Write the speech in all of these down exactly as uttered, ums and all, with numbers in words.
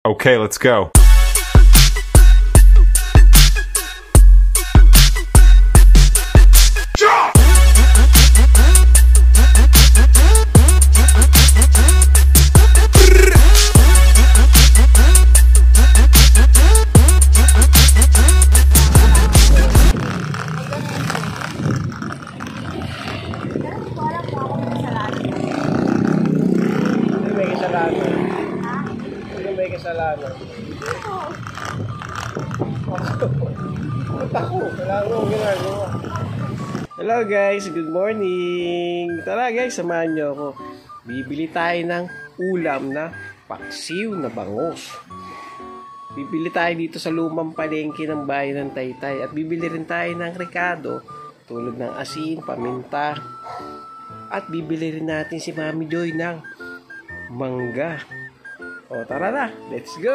Okay, let's go. Kasalanan. Ako, wala akong ginagawa. Hello guys, good morning. Tara guys, samahan nyo ako. Bibili tayo ng ulam na paksiw na bangos. Bibili tayo dito sa lumang palengke ng bayan ng Taytay. At bibili rin tayo ng rekado, tulad ng asin, paminta. At bibili rin natin si Mami Joy ng mangga. O, tara na. Let's go!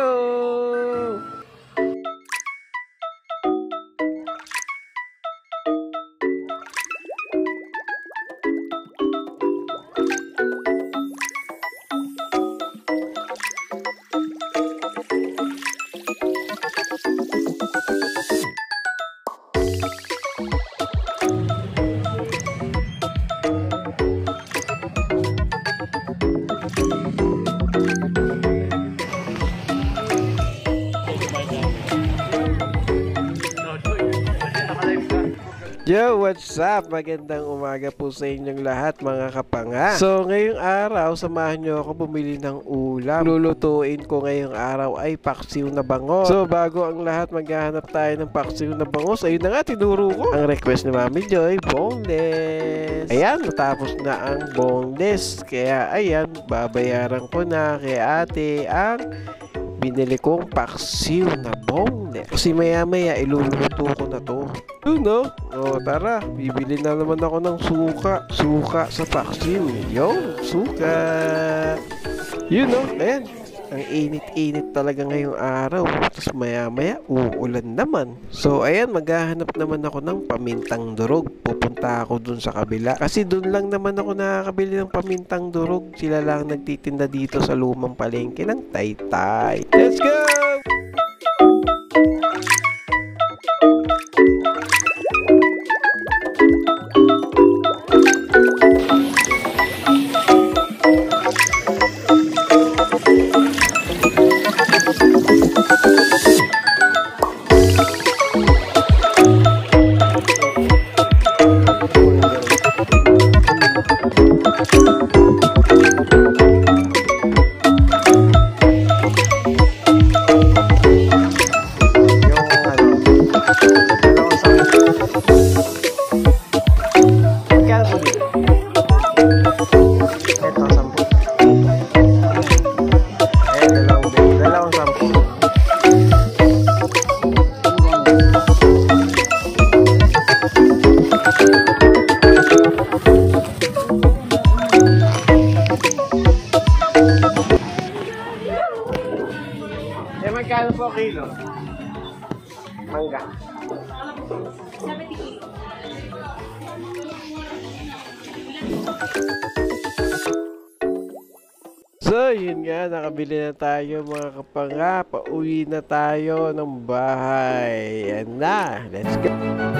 Yo, what's up? Magandang umaga po sa inyong lahat mga kapanga. So ngayong araw, samahan nyo ako bumili ng ulam. Lulutuin ko ngayong araw ay paksiw na bangos. So bago ang lahat, maghahanap tayo ng paksiw na bangos. Ayun na nga, tinuro ko ang request ni Mami Joy, boneless. Ayan, natapos na ang boneless. Kaya ayan, babayaran ko na kay ate ang binili kong paksiw na boneless. Kasi maya maya iluluto ko na to. Yun no? O tara, bibili na naman ako ng suka. Suka sa paksiw. Yun, suka. Yun no? Ayan. Ang init-init talaga ngayong araw. Tapos maya maya uulan naman. So ayan, maghahanap naman ako ng pamintang durog. Pupunta ako dun sa kabila. Kasi dun lang naman ako nakakabili ng pamintang durog. Sila lang nagtitinda dito sa lumang palengke ng Taytay. Let's go! Magkano po kilo? Mangga. So, yun nga, nakabili na tayo mga kapanga. Pauwi na tayo ng bahay. Yan na. Let's go.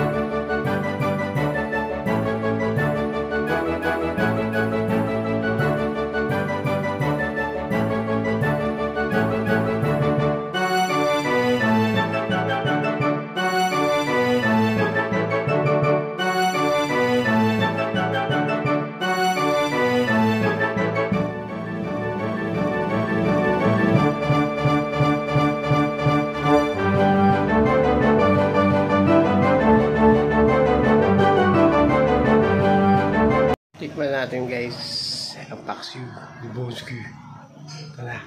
Tikman natin guys ang paksiw ni Bosky. Tara.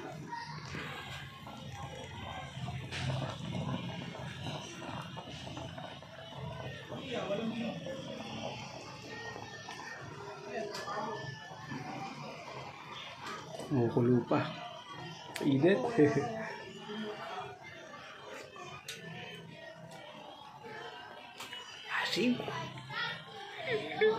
Kumukulo pa. Init. Asim.